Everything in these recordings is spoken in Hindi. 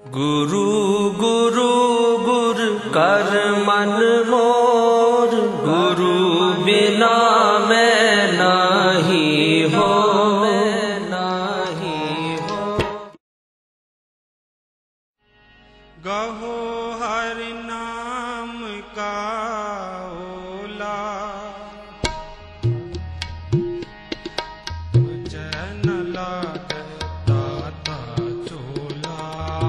गुरु गुरु गुर कर मन मोर, गुरु बिना मैं नाही हो, नाही हो। गहो हरि नाम का ओला, जन लागे ताता चोला,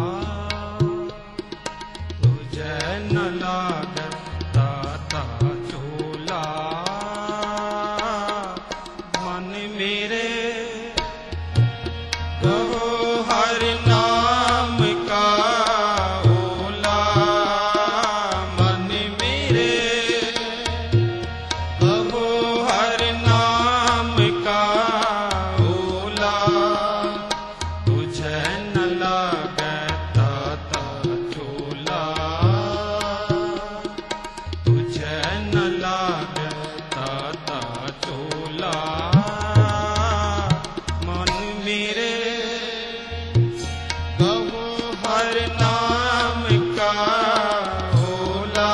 जन लागे ताता चोला। मन मेरे गहो हरि नाम का ओला, मन मेरे गहो हरि नाम का ओला। तुझे न लागे ताता चोला, तुझे न लागे ताता चोला। मन मेरे गहो हरि नाम का ओला।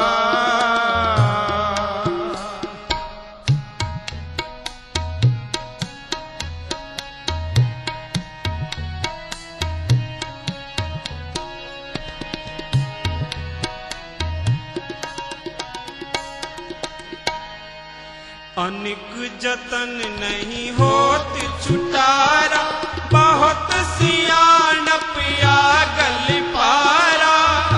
अनेक जतन नहीं होत छुटारा, बहुत सियाणप आगल पारा।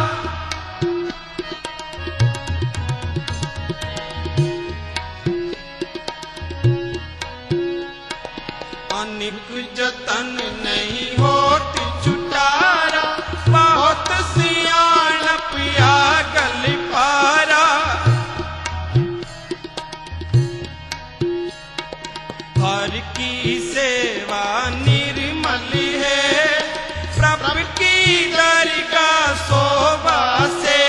अनेक जतन नहीं होत छुटारा, बहुत सियाणप आगल पारा। हर की सेवा निर्मल है, प्रभु की दरगाह शोभा से।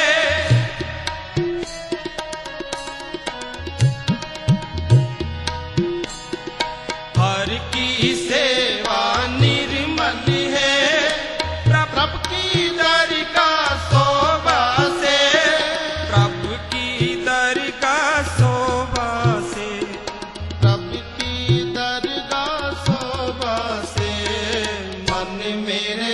हर की सेवा निर्मल है, प्रभु की दरगाह शोभा से। प्रभु की दरगाह शोभा से, प्रभु की दरगाह शोभा से। मन मेरे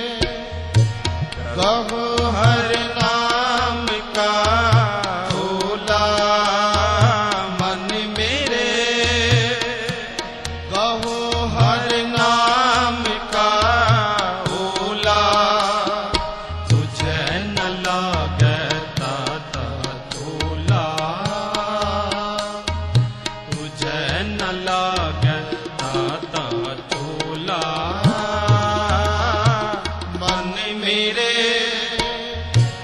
गहो हरि नाम का ओला, मन मेरे गहो हरि नाम का ओला। तुझे न लागे ताता चोला, तुझे न लागे ताता चोला। मन मेरे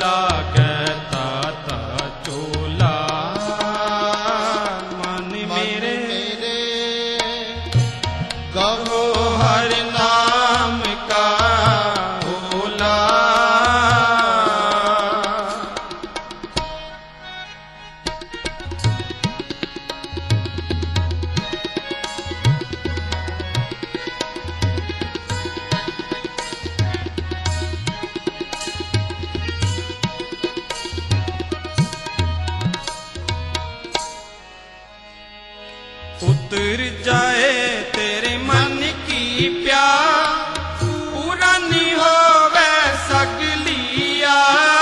लागे ताता चोला। मन मेरे कहो हर नाम का ओला। उतर जाए तेरे मन की प्यास, पूरा नहीं होवे सगलिया।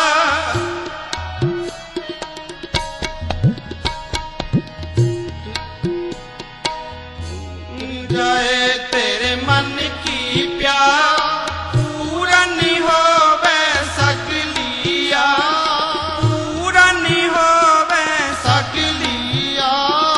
जाए तेरे मन की प्यास, पूरा नहीं होवे सगलिया। पूरा नहीं होवे सगलिया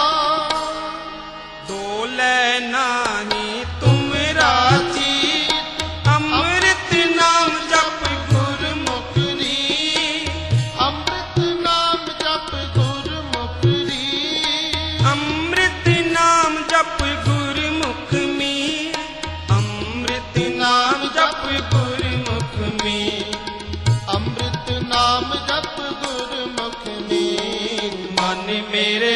डोले नाही तुम राजी, अमृत नाम जप गुरमुखरी। अमृत नाम जप गुरमुखरी। अमृत नाम जप गुरमुख में, अमृत नाम जप गुरमुख में। अमृत नाम जप गुरमुख में। मन मेरे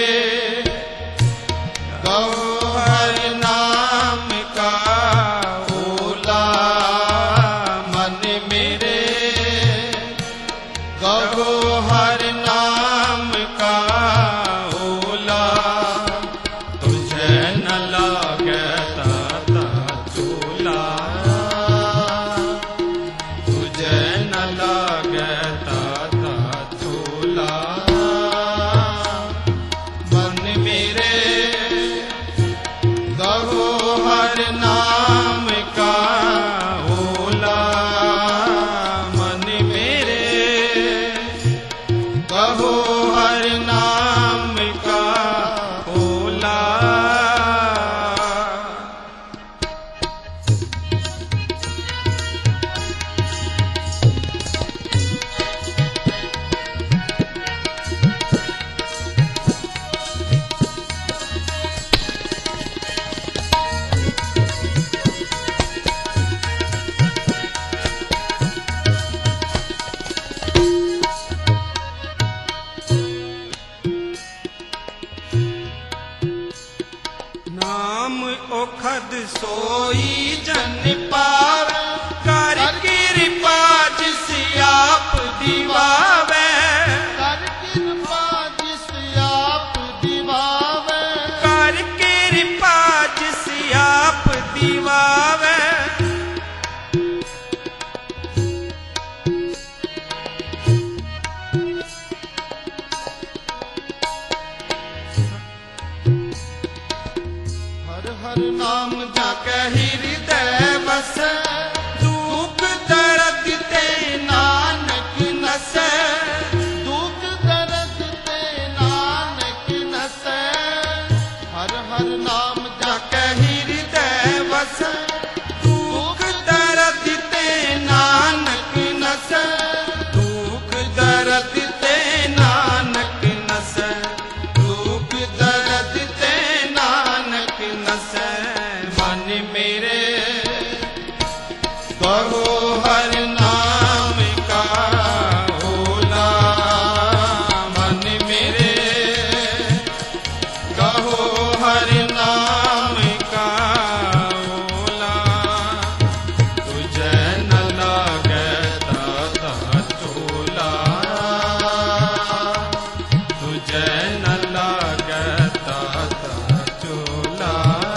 कहो हर नाम का ओला। मन मेरे कहो हर नाम का ओला। तुझे न लागे ताता चोला। तुझे न लागे ताता चोला। मन मेरे कहो हर नाम का ओला। मन मेरे कहो हर नाम का ओला। नाम ओखद सोई जन पावे, कर कृपा जिस आप दिवावे। कर कृपा जिस आप दिवावे। कर कृपा जिस आप दिवावे। हर हर नाम जाके हृदय बसे। दुख दर्द ते नानक नसे। दुख दर्द ते नानक नसे। हर हर नाम जाके हृदय बसे। दुख दर्द ते नानक नसे। दुख दर्द ते नानक नसे। दुख दर्द ते नानक नसे। मन मेरे कहो हर नाम का ओला। मन मेरे कहो हर नाम का ओला। तुझे न लागे ताता चोला। तुझे न लागे ताता चोला।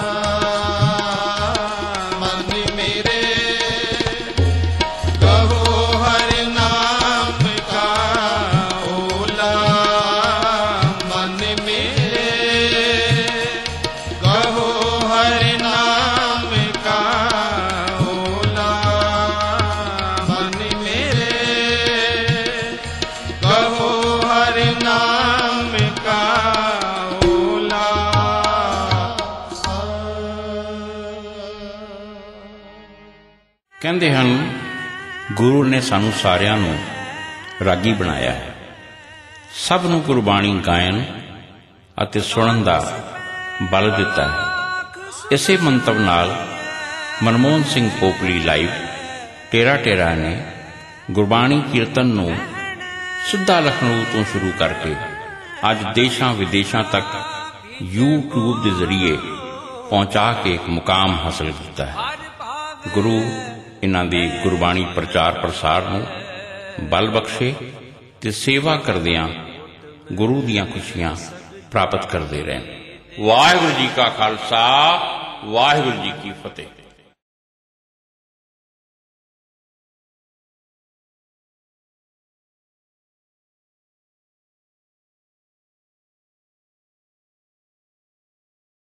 मन मेरे कहो हर नाम का ओला। मन मेरे कहो हर नाम का ओला। मन मेरे कहो हर नाम का ओला। ਕਹਿੰਦੇ ਹਨ ਗੁਰੂ ਨੇ ਸਾਨੂੰ ਸਾਰਿਆਂ ਨੂੰ ਰਾਗੀ ਬਣਾਇਆ ਹੈ। ਸਭ ਨੂੰ ਗੁਰਬਾਣੀ ਗਾਇਨ ਅਤੇ ਸੁਣਨ ਦਾ ਬਲ ਦਿੱਤਾ ਹੈ। ਇਸੇ ਮੰਤਵ ਨਾਲ ਮਨਮੋਹਨ ਸਿੰਘ ਪੋਪਲੀ ਲਾਈਵ ਟੇਰਾ ਨੇ ਗੁਰਬਾਣੀ ਕੀਰਤਨ ਨੂੰ ਸਿੱਧਾ ਲਖਨਊ ਤੋਂ ਸ਼ੁਰੂ ਕਰਕੇ ਅੱਜ ਦੇਸ਼ਾਂ ਵਿਦੇਸ਼ਾਂ ਤੱਕ YouTube ਦੇ ਜ਼ਰੀਏ ਪਹੁੰਚਾ ਕੇ ਇੱਕ ਮੁਕਾਮ ਹਾਸਲ ਕੀਤਾ ਹੈ। ਗੁਰੂ ਇਹਨਾਂ ਦੀ ਗੁਰਬਾਣੀ ਪ੍ਰਚਾਰ ਪ੍ਰਸਾਰ ਨੂੰ ਬਲ ਬਖਸ਼ੇ ਤੇ ਸੇਵਾ ਕਰਦਿਆਂ ਗੁਰੂ ਦੀਆਂ ਖੁਸ਼ੀਆਂ ਪ੍ਰਾਪਤ ਕਰਦੇ ਰਹਿਣ। ਵਾਹਿਗੁਰੂ ਜੀ ਕਾ ਖਾਲਸਾ, ਵਾਹਿਗੁਰੂ ਜੀ ਕੀ ਫਤਿਹ।